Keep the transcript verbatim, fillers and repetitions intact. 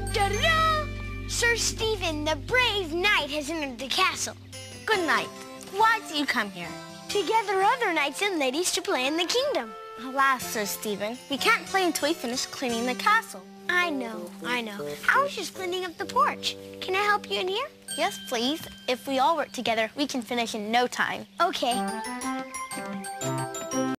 Da-da-da! Sir Stephen, the brave knight, has entered the castle. Good night. Why do you come here? To gather other knights and ladies to play in the kingdom. Alas, Sir Stephen, we can't play until we finish cleaning the castle. I know, I know. I was just cleaning up the porch. Can I help you in here? Yes, please. If we all work together, we can finish in no time. Okay.